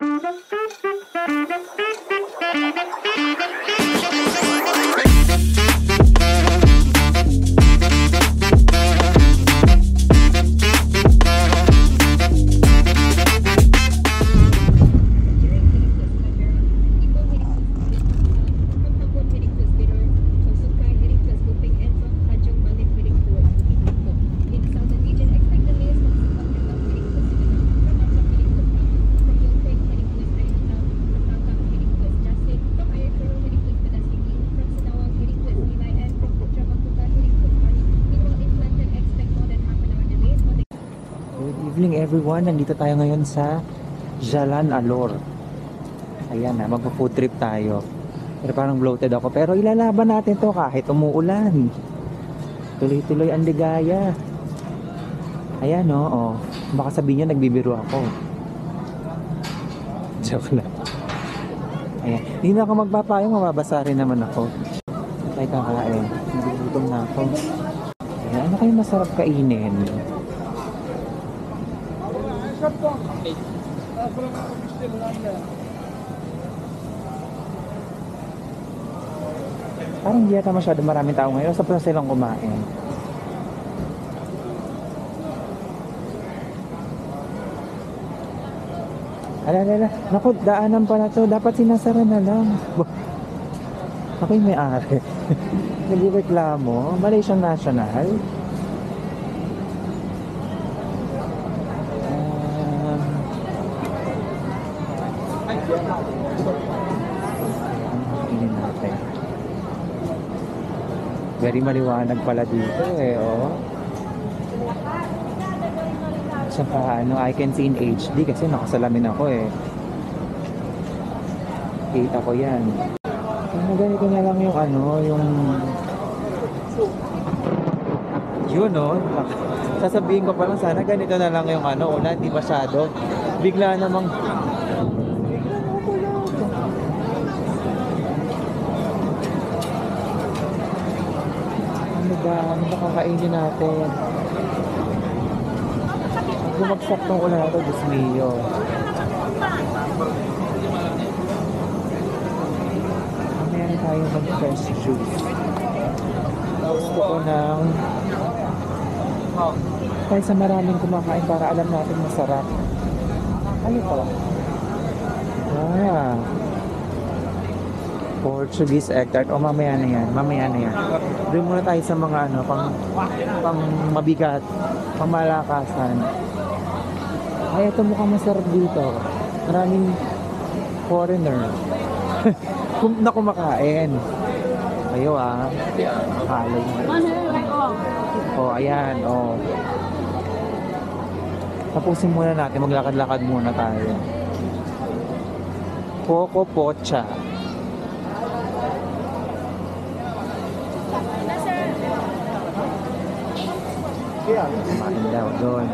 Evening everyone, nandito tayo ngayon sa Jalan Alor. Ayan na, magpo-food trip tayo. Pero parang bloated ako. Pero ilalaban natin to kahit umuulan. Tuloy-tuloy ang ligaya. Ayan o, oh. Baka sabihin niya nagbibiro ako. Joke lang. Ayan, hindi na ako magpapayong, mababasa rin naman ako. Tayo kakain. Nagugutom na ako. Ayan, ano kayo masarap kainin? Parang hindi yata masyado maraming tao ngayon. Sa silang kumain. Alala, naku, daanan pa na to. Dapat sinasara na lang. Ako'y may-ari. Nagreklamo. Malaysian National. Very maliwanag pala dito eh, oh. Saka ano, I can see in HD kasi nakasalamin ako eh. Kita ko yan. Ano, ganito na lang yung ano, yung... Yun oh. Sasabihin ko pa lang sana ganito na lang yung ano, una, hindi masyado. Bigla namang... Ano ba kakainin natin? Bumagsak tong ulan na ito, Diyos mio. Mamaya na tayo mag-fresh juice. Gusto ko ng... Tayo sa maraming kumakain para alam natin masarap. Ano to? Ah, Portuguese egg tart. O mamaya na yan. Mamaya na yan. Doon muna tayo sa mga ano, pang mabigat, pang malakasan. Ay, ito mukhang masarap dito. Maraming foreigner na kumakain. Kayo ah. Halo. Oh, ayan. Oh. Tapusin muna natin. Maglakad-lakad muna tayo. Coco Pocha. Kumain daw doon.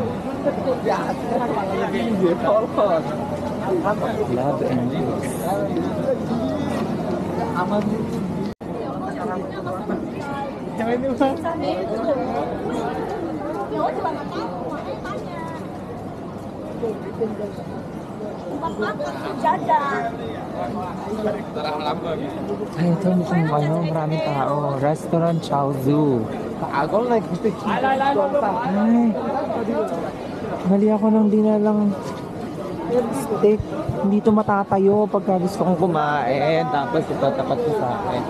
Love and peace. Ay, ito mukhang ano, maraming tao. Restaurant Chaozu. Ay, mali ako nang dinalang steak. Hindi ito matatayo pagka gusto kong kumain. Tapos ito tapat ko sa akin.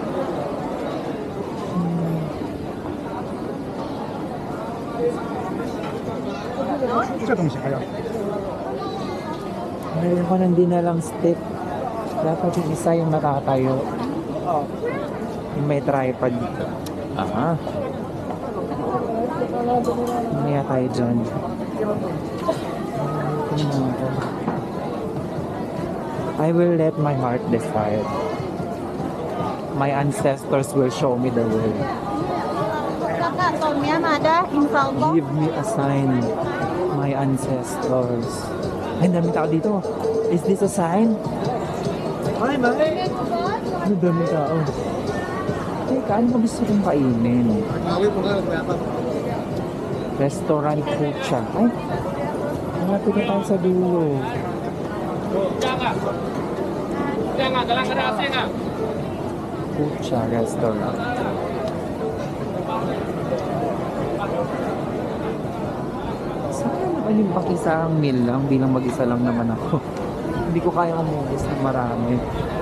Mali ako nang dinalang steak. Dapat yung isa yung matatayo. Yung may tripod dito. Aha. Mamaya tayo dyan. I will let my heart decide. My ancestors will show me the way. Give me a sign, my ancestors. Ay, daming tao dito. Is this a sign? Ay, ano daming tao? Teka, ano ba gusto kong kainin? Restaurant Pocha. Ay, malapit na tayo sa dulo. Pucha Restaurant. Sana naman yung pakisang meal lang bilang mag-isa lang naman ako. Hindi ko kaya umubos ng marami.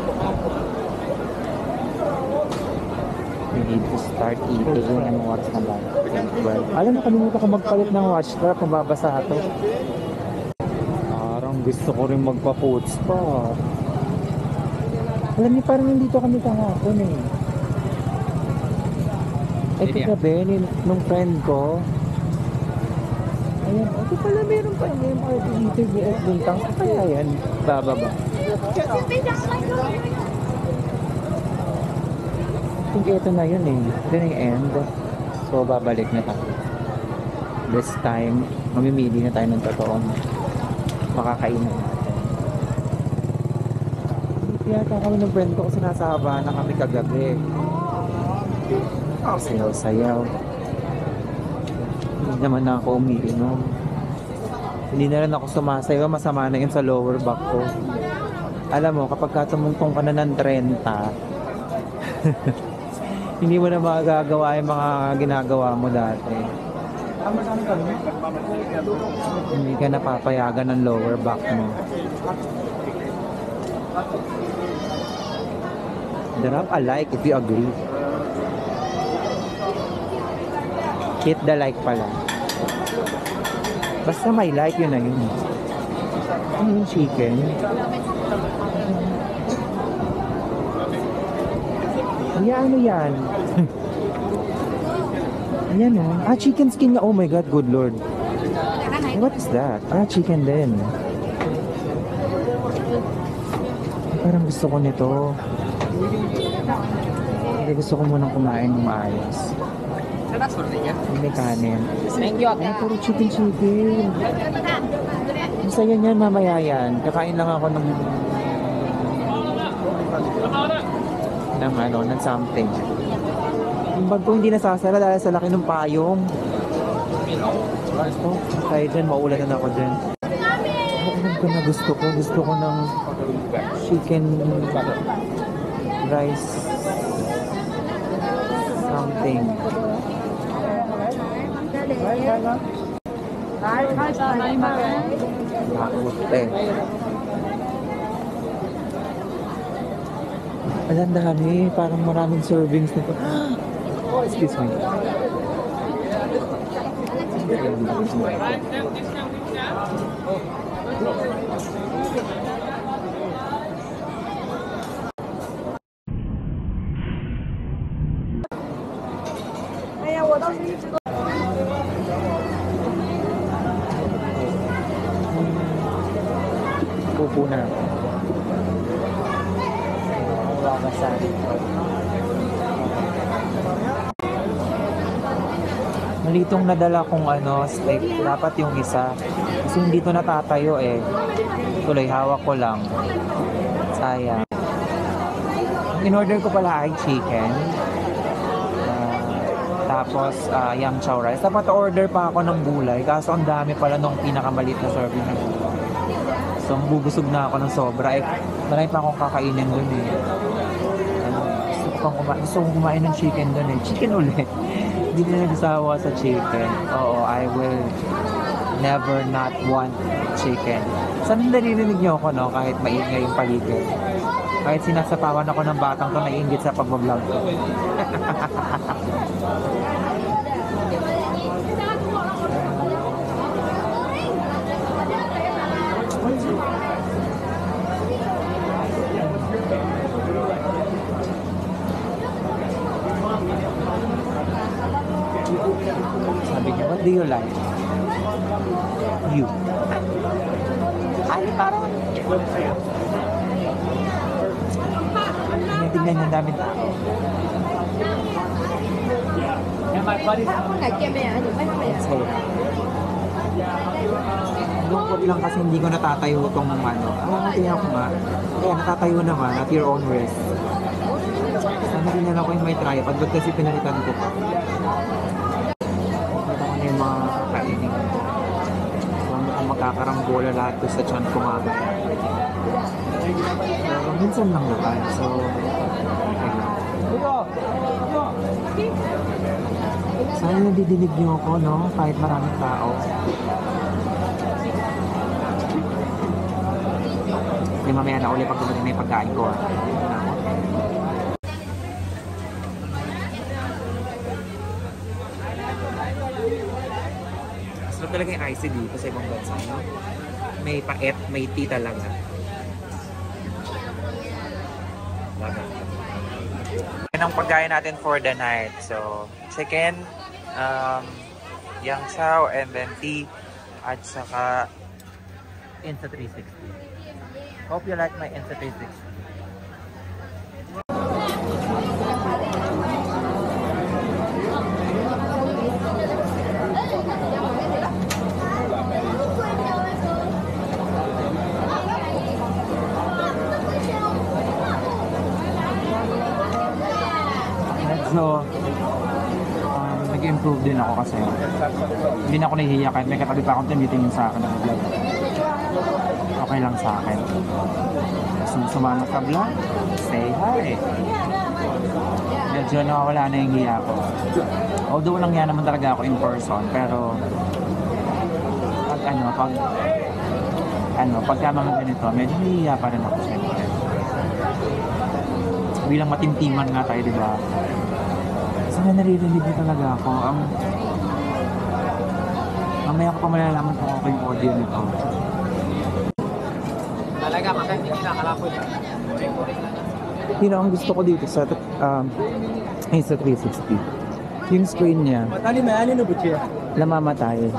We need to start eating. Anong oras na ba? 12. Alam mo, kalimutan ko magpalit ng watch strap. Mababasa ito. Parang gusto ko rin magpa-food spa. Alam niyo, parang nandito kami kahapon eh. Ay, kagabi, nung friend ko. Ayan, ito pala meron pa yung MRT dito. BS Buntang. Sa kaya yan? Bababa. I think ito na yun eh. Ito na yung end. So, babalik na tayo. This time, mamimili na tayo ng totoong makakainan natin. Yata kami ng friend ko kasi nasa Havana kami kagabi. Sayaw-sayaw. Hindi naman na ako umiinom. Hindi na rin ako sumasayaw. Masama na yun sa lower back ko. Alam mo, kapag tumungtong ka na ng 30, hindi mo na magagawa yung mga ginagawa mo dati. Hindi ka napapayagan ng lower back mo. Drop a like if you agree. Hit the like pala. Basta may like, yun na yun. Ano yung chicken? Ano yan? Ayan o. Chicken skin nga. Oh my God, good lord. What is that? Chicken din. Parang gusto ko nito. Hindi, gusto ko munang kumain ng maayos. May kanin. Ay, puro chicken. Masaya niyan, mamaya yan. Kakain lang ako ng something. Yung bag ko hindi nasasara dahil sa laki ng payong. Kaya dyan, maulan na ako dyan. Alam ko na gusto ko ng chicken rice something. Bakute. Alam dami, parang maraming servings nito. Excuse me. Pupo na. Nalitong nadala kong steak. Dapat yung isa. Kasi hindi to natatayo eh. Tuloy, hawak ko lang. Sayang. In-order ko pala ay chicken. Tapos yam chow rice. Dapat order pa ako ng gulay. Kaso ang dami pala nung pinakamalit na serving ng gulay. So bubusog na ako ng sobra. Marami pa akong kakainin dun eh. Gusto kong kumain ng chicken dun eh. Chicken ulit. Hindi na nagsawa sa chicken. Oo, I will never not want chicken. Saan narinig niyo ako, no? Kahit maingay yung paligid. Kahit sinasapawan ako ng batang to, naiingit sa pagbablog ko. Sabi niya, what do you like? You. Ay, parang tingnan niya, dami tao. Lungkot lang kasi hindi ko natatayo itong tingnan ko nga. Kaya natatayo naman at your own risk. Sana din na ako yung may tripod, ba't kasi pinalitan ko pa. Ito ko na yung mga kainin ko. So, mukhang magkakaranggola lahat ko sa tiyan ko mamaya. Minsan lang naman. So, okay lang. Sana nadidinig niyo ako, no? Kahit maraming tao. Hindi mamaya na ulit pag dumating na yung pagkain ko, ah. Sarap talaga yung icy dito sa ibang bansa, no? May paet, may tea talaga. Love it. Yan ang pagkain natin for the night. So, chicken, yang chow, and then tea, at saka Insta360. Hope you like my Insta360. So, nag-improve din ako kasi hindi na ako nahihiya kahit may katabi pa akong tumitingin sa akin ng vlog. Okay lang sa akin. Kung sumama sa vlog, say hi. Medyo nawawala na yung hiya ko. Although lang yan naman talaga ako in person, pero pagka mga ganito, medyo nahihiya pa rin ako siyempre. Bilang matimtiman nga tayo, di ba? Sana naririnig niyo talaga ako. Mamaya ko pa malalaman kung ako yung audio nito. Talaga, hindi nakakalapot. Yun ang gusto ko dito sa Insta360. Yung screen niya, namamatay.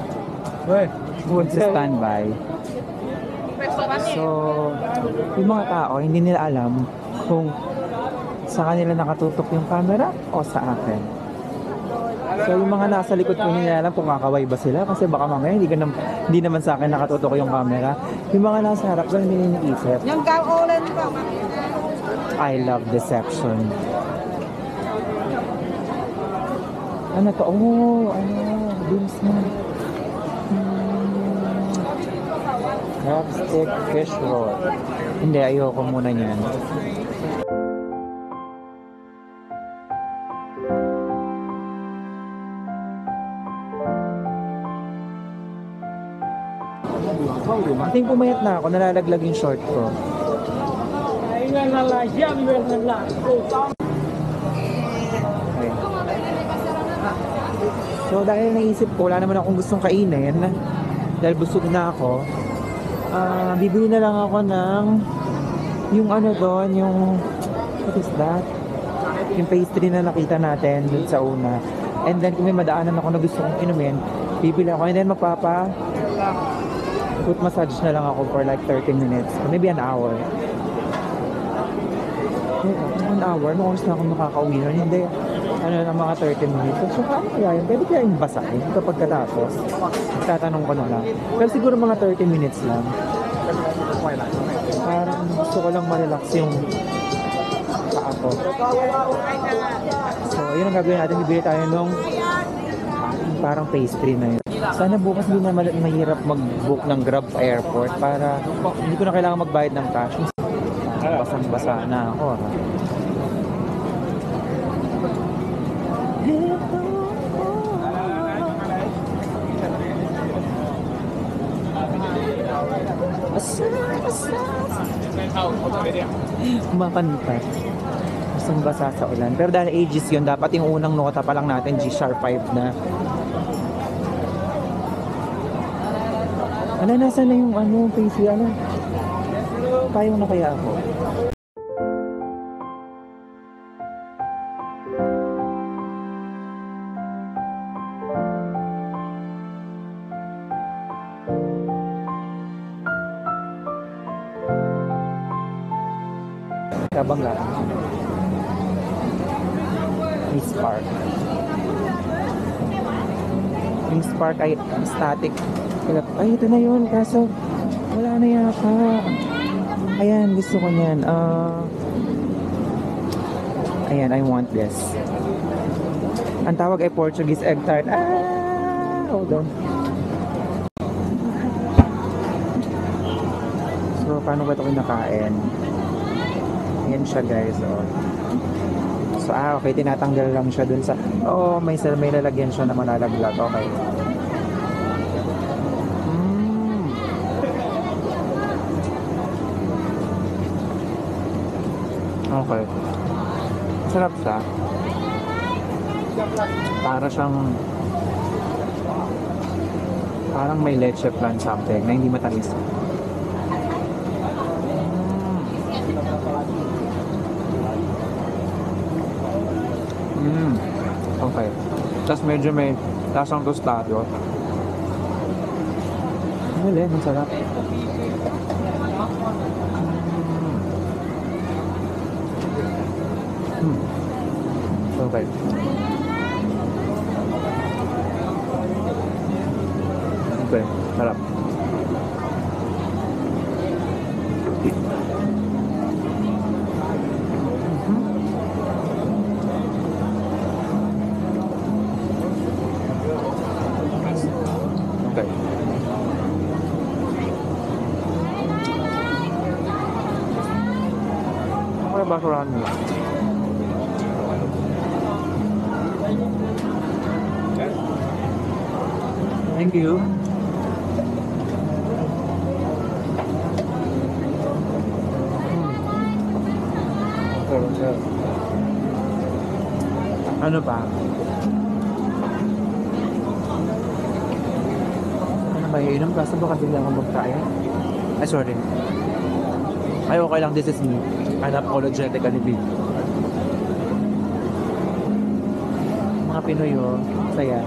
Sa standby. So, yung mga tao, hindi nila alam kung sa kanila nakatutok yung camera o sa akin. So yung mga nasa likod ko hindi alam kung kakaway ba sila kasi baka mamaya hindi naman sa akin nakatutok yung camera. Yung mga nasa harap ko hindi iniisip. I love deception. Ano to? Beans na. Crab stick fish roll. Hindi, ayoko muna yan. I think pumayat na ako, nalalaglag yung short ko. Okay. So dahil naisip ko, wala naman akong gustong kainin, dahil busog na ako, bibili na lang ako ng yung ano doon, yung what is that? Yung pastry na nakita natin dun sa una. And then kung may madaanan ako na gusto kong inumin, bibili ako and then foot massage na lang ako for like 30 minutes, maybe an hour. An hour, no oras na ako makakauwi na. Hindi, mga 30 minutes. So, paano kaya yun? Pwede kaya yung basahin kapag katapos? Tatanong ko na lang. Pero siguro mga 30 minutes lang. Parang gusto ko lang ma-relax yung paa ko. So, yun ang gagawin natin. Bibili tayo nung parang pastry na yun. Sana bukas hindi na mahirap mag-book ng Grab sa airport para hindi ko na kailangan magbayad ng cash. Basang-basa na ako. Kumakanta. Basang-basa sa ulan. Pero dahil ages yun, dapat yung unang nota pa lang natin G-sharp 5 na. Nasa na yung PC, Kaya na kaya ako? Kabangga. Miss Park. Miss Park ay static. Ay, ito na yun. Kaso, wala na yata. Ayan, gusto ko niyan. Ayan, I want this. Ang tawag ay Portuguese egg tart. Hold on. So, paano ba ito kinakain? Yan siya guys, oh. So, okay, tinatanggal lang siya dun sa... Oo, may lalagyan siya na malalaglag. Okay. Okay. Sarap siya. Parang may leche flan something na hindi matamis. Okay. Tapos medyo may lasang tostado. Ang sarap. Okay. Okay, sarap. Okay. Okay, basurahan mo. Thank you. Ano pa? Ano ba iinom ka? Saan ba kabila akong magkain? Ay, sorry. Ay, okay lang. This is me. Unapologetically big. Mga Pinoy, oh. Saya.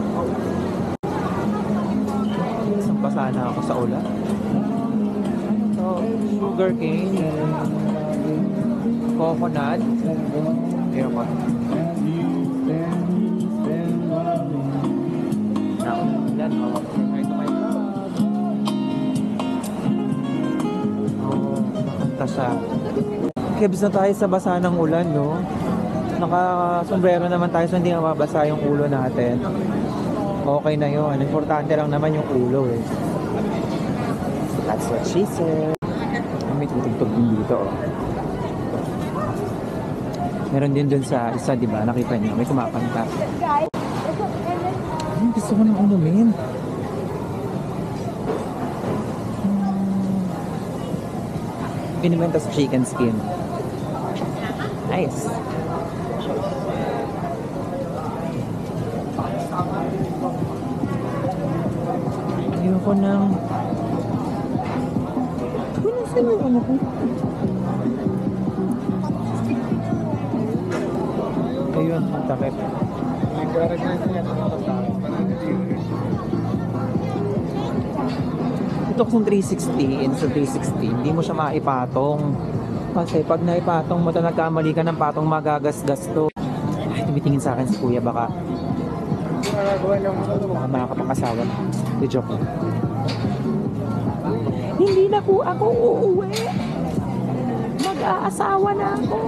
Sampa sana ako sa ulan. So, sugar cane and coconut. Ayan ko. Yan, oh. Makanta siya. Kebs na tayo sa basa ng ulan, no? Naka-sombrero naman tayo so hindi mababasa yung ulo natin. Okay na yun. Importante lang naman yung ulo, eh. That's what she said. May tutugtog din dito, oh. Meron din dun sa isa, di ba? Nakita niyo, may kumakanta. Gusto ko nang inumin. Binibenta sa chicken skin. Nice. Ayoko nang... Saan yung ano ko? Ayun, ang takip. Ito kasing 360, sa 360, hindi mo siya maipatong. Kasi pag naipatong mo, nagkamali ka ng patong, magagasgas to. Ay, tumitingin sa akin si kuya, baka makakapangasawa. The joke. Hindi na po ako uuwi. Mag-aasawa na ako.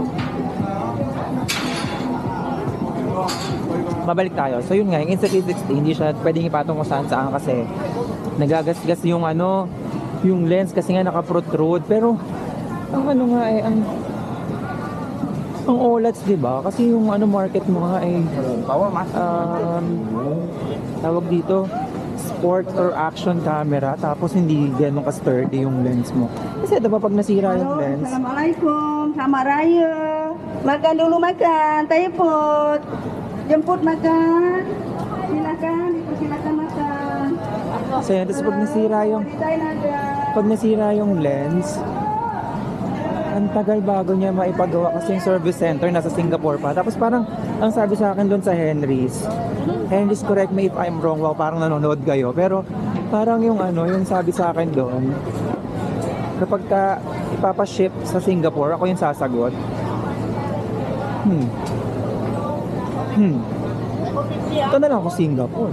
Babalik tayo. So yun nga, yung Insta360, hindi siya pwedeng ipatong kung saan kasi nagagasgas yung yung lens kasi nga naka-protrude. Pero ang nga ang OLEDs, di ba? Kasi yung market mo nga tawag dito sport or action camera, tapos hindi ganun ka-sturdy yung lens mo. Kasi diba pag nasira yung lens... Assalamualaikum, sama raya. Makan dulu makan, tayo po. Jemput makan. Silakan, silakan makan. So yan, tapos pag nasira yung lens, ang tagal bago niya maipagawa kasi yung service center nasa Singapore pa. Tapos parang ang sabi sa akin doon sa Henry's, correct me if I'm wrong, wow, parang nanonood kayo, pero parang yung yung sabi sa akin doon, kapag ipapaship sa Singapore, ako yung sasagot. Ito na lang ako Singapore.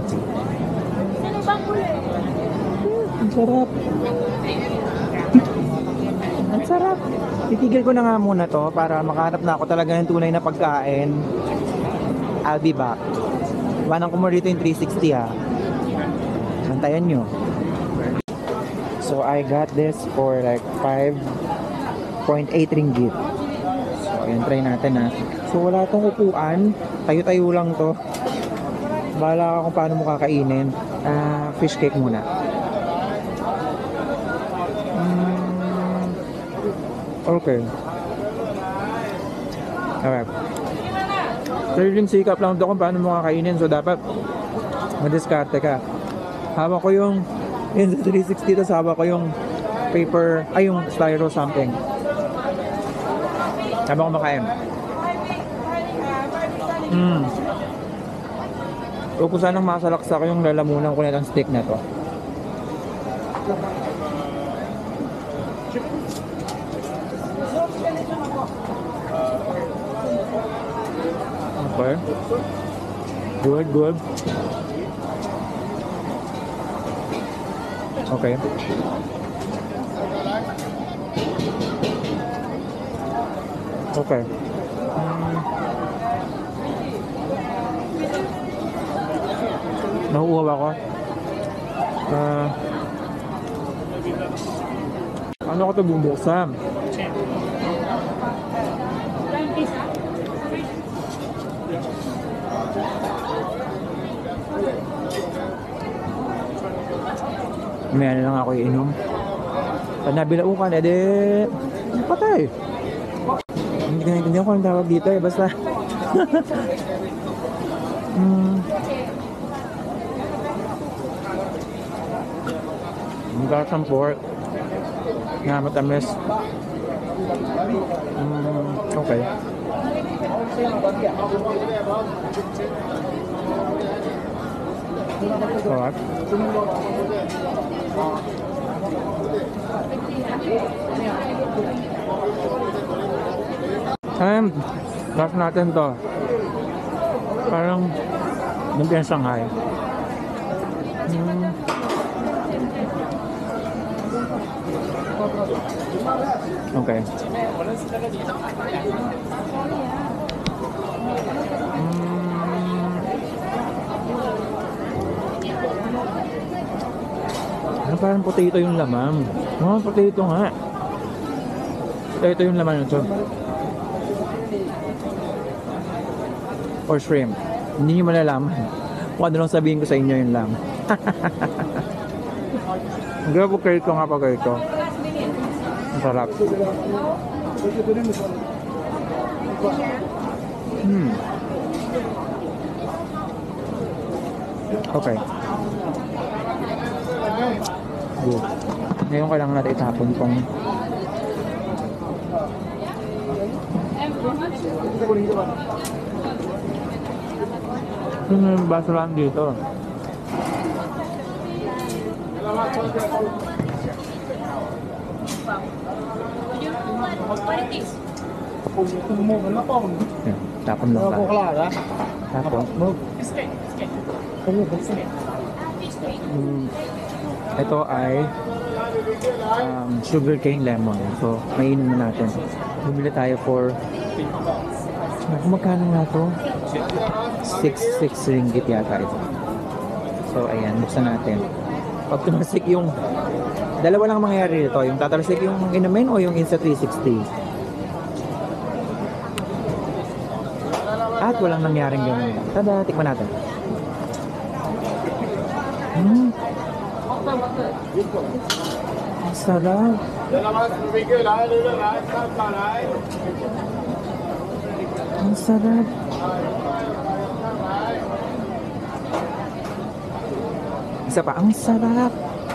Ang sarap. Ang sarap. Titigil ko na nga muna to para makahanap na ako talaga ng tunay na pagkain. I'll be back. Iwanan ko mo rito yung 360 ha. Nantayan nyo. So I got this for like 5.8 ringgit. Ayan, try natin ha. So wala tong upuan. Tayo-tayo lang to. Bahala ka kung paano mo kakainin. Fish cake muna. Okay. Okay. Sariling sikap lang to kung paano mo kakainin. So dapat madiskarte ka. Hawak ko yung sa 360 to, hawak ko yung paper, yung styro something. Habang kumakain. So kung sanang masalaksak yung lalamunan ko na ng steak na to. Okay. Good, good. Okay. Okay. Nauuhaw ako. Ano ko ito bubuksan? May ano lang ako iinom. Pag nabilaukan, edi patay. Hindi ko naintindihan kung anong tawag dito eh. Basta Magkakasang pork na matamis. Okay. Alright. Last natin to. Parang lumpiang Shanghai. Okay. Parang potato yung laman. Potato nga. Potato yung laman nito. Or shrimp. Hindi nyo malalaman. Kung ano lang sabihin ko sa inyo yun lang. Grabe curry ko nga pa curry ko. Ang sarap. Okay. Good. Ngayon kailangan natin itapon kung yung baso lang dito. Tapon lang ba? Tapon. Ito ay sugarcane lemon. So, mainom na natin. Bumili tayo for magkano nga to? 6 ringgit yata ito. So, ayan. Buksan natin. Pag tumasik yung dalawa lang mangyayari dito. Yung tatalsik yung inumin o yung Insta360. At walang nangyaring gano'n. Tada, tikman natin. Ang sarap. Ang sarap. Isa pa, ang sarap.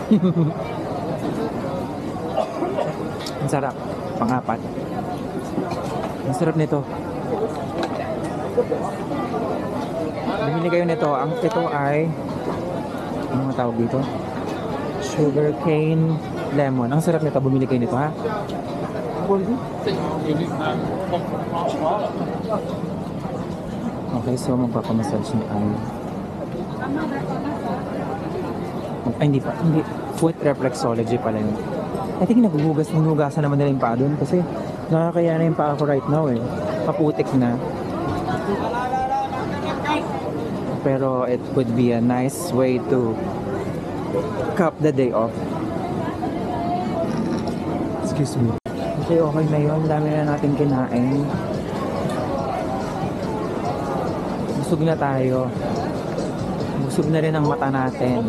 Ang sarap. Pang-apat. Ang sarap nito. Bumili kayo nito. Ito ay ano nga tawag dito? Sugarcane lemon. Ang sarap nito. Bumili kayo nito, ha? Okay, so magpapamassage ni Ay. Hindi pa. Hindi. Foot reflexology pala yun. I think naghugasan naman nila yung paa doon kasi nakakaya na yung paa ko right now eh. Paputik na. Pero it would be a nice way to cap the day off. Excuse me. Okay, okay na yun. Dami na natin kinain. busog na tayo. Busog na rin ang mata natin.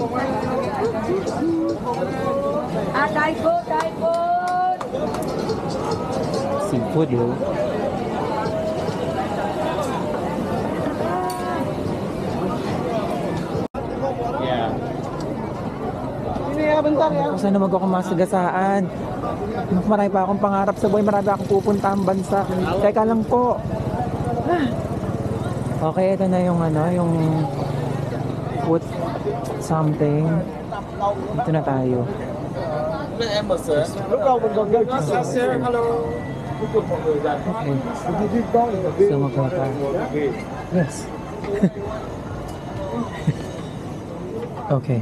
Typhoon! Seafood, yo. Ako sana magkakamasagasaan. Mas marami pa akong pangarap sa buhay. Marami akong pupunta ang bansa. Teka lang po. Okay, ito na yung ano, yung food something. Ito na tayo. Okay. So magkaka. Yes. Okay.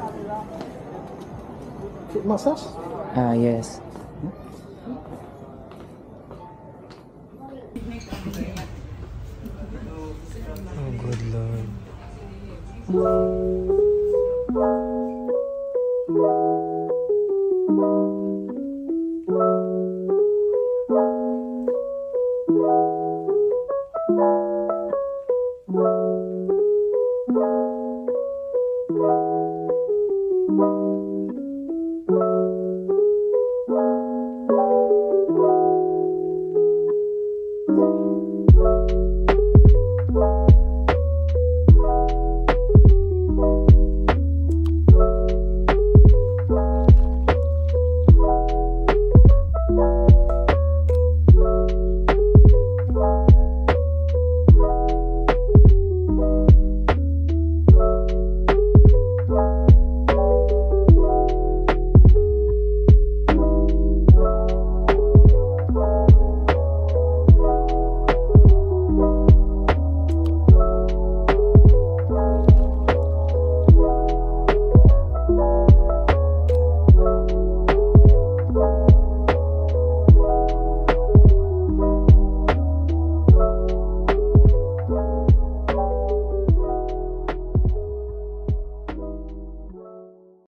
Massage? Ah, yes. Oh, good Lord.